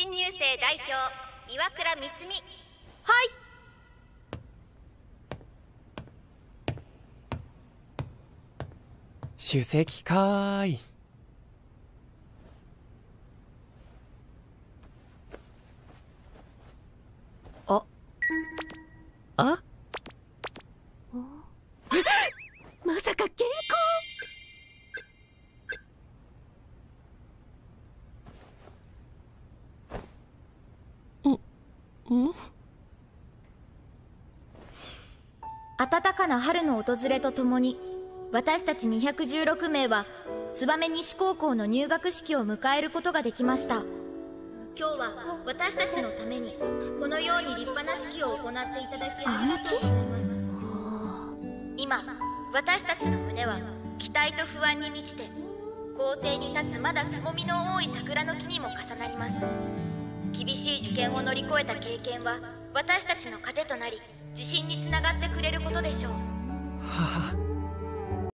新入生代表岩倉光美。 はい。 首席かーい。あまさか原稿。 暖かな春の訪れとともに、私たち216名は燕西高校の入学式を迎えることができました。今日は私たちのためにこのように立派な式を行っていただきありがとうございます。今私たちの胸は期待と不安に満ちて、校庭に立つまだつぼみの多い桜の木にも重なります。厳しい受験を乗り越えた経験は私たちの糧となり、自信につながってくれることでしょう。 はは。